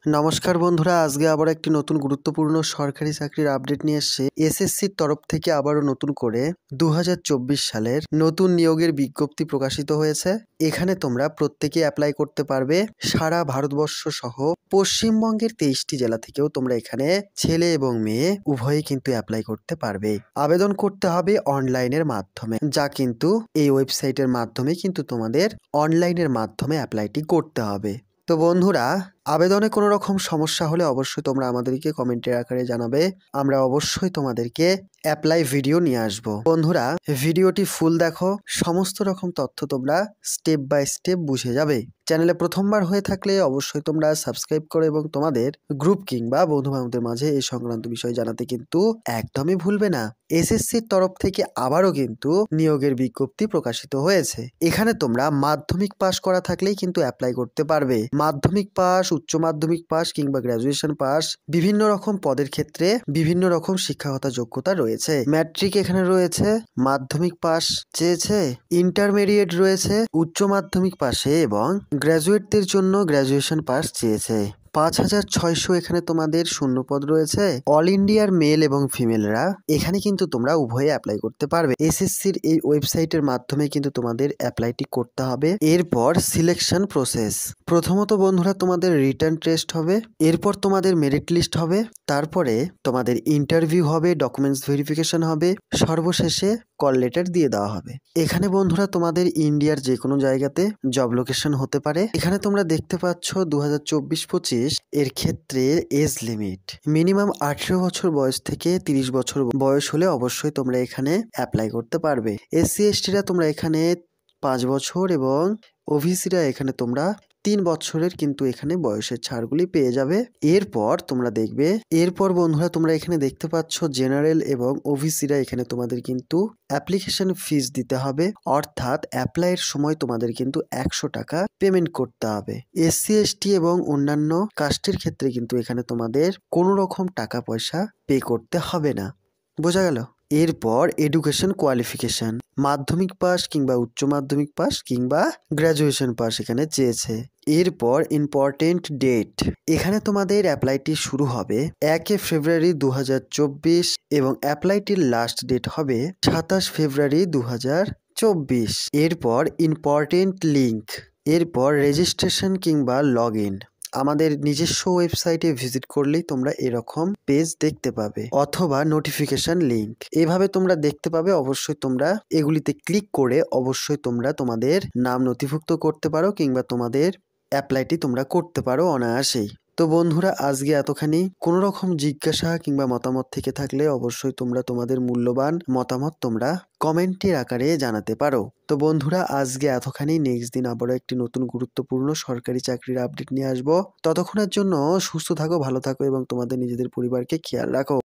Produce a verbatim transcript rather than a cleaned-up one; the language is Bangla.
নমস্কার বন্ধুরা, আজকে আবার একটি নতুন গুরুত্বপূর্ণ সরকারি চাকরির আপডেট নিয়ে এসেছি। এসএসসির তরফ থেকে আবারও নতুন করে দু হাজার চব্বিশ সালের নতুন নিয়োগের বিজ্ঞপ্তি প্রকাশিত হয়েছে। এখানে তোমরা প্রত্যেকে অ্যাপ্লাই করতে পারবে। সারা ভারতবর্ষ সহ পশ্চিমবঙ্গের তেইশটি জেলা থেকেও তোমরা এখানে ছেলে এবং মেয়ে উভয়ই কিন্তু অ্যাপ্লাই করতে পারবে। আবেদন করতে হবে অনলাইনের মাধ্যমে, যা কিন্তু এই ওয়েবসাইটের মাধ্যমে কিন্তু তোমাদের অনলাইনের মাধ্যমে অ্যাপ্লাইটি করতে হবে। তো বন্ধুরা, আবেদনে কোনো রকম সমস্যা হলে অবশ্যই তোমরা আমাদেরকে কমেন্টের আকারে জানাবে। আমরা অবশ্যই তোমাদেরকে অ্যাপ্লাই ভিডিও নিয়ে আসবো। বন্ধুরা, ভিডিওটি ফুল দেখো, সমস্ত রকম তথ্য তোমরা স্টেপ বাই স্টেপ বুঝে যাবে। চ্যানেলে প্রথমবার হয়ে থাকলে অবশ্যই তোমরা সাবস্ক্রাইব করো এবং তোমাদের গ্রুপ কিংবা বন্ধু বান্ধবদের মাঝে এই সংক্রান্ত বিষয় জানাতে কিন্তু একদমই ভুলবে না। এসএসসির তরফ থেকে আবারও কিন্তু নিয়োগের বিজ্ঞপ্তি প্রকাশিত হয়েছে। এখানে তোমরা মাধ্যমিক পাস করা থাকলেই কিন্তু অ্যাপ্লাই করতে পারবে। মাধ্যমিক পাস, উচ্চ মাধ্যমিক পাস কিংবা গ্রাজুয়েশন পাস, বিভিন্ন রকম পদের ক্ষেত্রে বিভিন্ন রকম শিক্ষাগত যোগ্যতা রয়েছে। ম্যাট্রিক এখানে রয়েছে, মাধ্যমিক পাস চেয়েছে, ইন্টারমিডিয়েট রয়েছে, উচ্চ মাধ্যমিক পাশে এবং গ্র্যাজুয়েটদের জন্য গ্র্যাজুয়েশন পাস চেয়েছে। পাঁচ হাজার ছয়শো এখানে তোমাদের শূন্য পদ রয়েছে। অল ইন্ডিয়ার মেল এবং ফিমেলরা এখানে কিন্তু তোমরা উভয়ে অ্যাপ্লাই করতে পারবে। এসএসসির এই ওয়েবসাইটের মাধ্যমে কিন্তু তোমাদের অ্যাপ্লাইটি করতে হবে। এরপর সিলেকশন প্রসেস, প্রথমত বন্ধুরা তোমাদের রিটার্ন টেস্ট হবে, এরপর তোমাদের মেরিট লিস্ট হবে, তারপরে তোমাদের ইন্টারভিউ হবে, ডকুমেন্টস ভেরিফিকেশন হবে, সর্বশেষে কল লেটার দিয়ে দেওয়া হবে। এখানে বন্ধুরা তোমাদের ইন্ডিয়ার যে কোনো জায়গাতে জব লোকেশন হতে পারে। এখানে তোমরা দেখতে পাচ্ছ দু হাজার চব্বিশ পঁচিশ এর ক্ষেত্রে এজ লিমিট মিনিমাম আঠেরো বছর বয়স থেকে তিরিশ বছর বয়স হলে অবশ্যই তোমরা এখানে অ্যাপ্লাই করতে পারবে। এসসি এসটিরা তোমরা এখানে পাঁচ বছর এবং ওবিসিরা এখানে তোমরা তিন বছরের কিন্তু এখানে বয়সের ছাড়গুলি পেয়ে যাবে। এরপর তোমরা দেখবে, এরপর বন্ধুরা তোমরা এখানে দেখতে পাচ্ছ জেনারেল এবং ওবিসিরা এখানে তোমাদের কিন্তু অ্যাপ্লিকেশন ফিস দিতে হবে, অর্থাৎ অ্যাপ্লাইয়ের সময় তোমাদের কিন্তু একশো টাকা পেমেন্ট করতে হবে। এসসি এসটি এবং অন্যান্য কাস্টের ক্ষেত্রে কিন্তু এখানে তোমাদের কোনো রকম টাকা পয়সা পে করতে হবে না। বোঝা গেল? এরপর এডুকেশন কোয়ালিফিকেশন, মাধ্যমিক পাস কিংবা উচ্চ মাধ্যমিক পাস কিংবা গ্র্যাজুয়েশন পাস এখানে চেয়েছে। এরপর ইম্পর্টেন্ট ডেট, এখানে তোমাদের অ্যাপ্লাইটি শুরু হবে একে ফেব্রুয়ারি দু হাজার চব্বিশ এবং অ্যাপ্লাইটির লাস্ট ডেট হবে সাতাশ ফেব্রুয়ারি দু হাজার চব্বিশ। এরপর ইম্পর্টেন্ট লিঙ্ক, এরপর রেজিস্ট্রেশন কিংবা লগ ইন। আমাদের নিজস্ব ওয়েবসাইটে ভিজিট করলেই তোমরা এরকম পেজ দেখতে পাবে, অথবা নোটিফিকেশন লিংক এভাবে তোমরা দেখতে পাবে। অবশ্যই তোমরা এগুলিতে ক্লিক করে অবশ্যই তোমরা তোমাদের নাম নথিভুক্ত করতে পারো কিংবা তোমাদের অ্যাপ্লাইটি তোমরা করতে পারো অনায়াসেই। তো বন্ধুরা, আজকে এতখানি। কোনো রকম জিজ্ঞাসা কিংবা মতামত থেকে থাকলে অবশ্যই তোমরা তোমাদের মূল্যবান মতামত তোমরা কমেন্টের আকারে জানাতে পারো। তো বন্ধুরা, আজকে এতখানি। নেক্সট দিন আবারও একটি নতুন গুরুত্বপূর্ণ সরকারি চাকরির আপডেট নিয়ে আসবো। ততক্ষণের জন্য সুস্থ থাকো, ভালো থাকো এবং তোমাদের নিজেদের পরিবারকে খেয়াল রাখো।